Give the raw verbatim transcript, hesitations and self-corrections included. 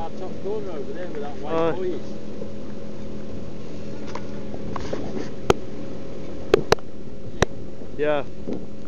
our top corner over there where that white uh, boy is. Yeah.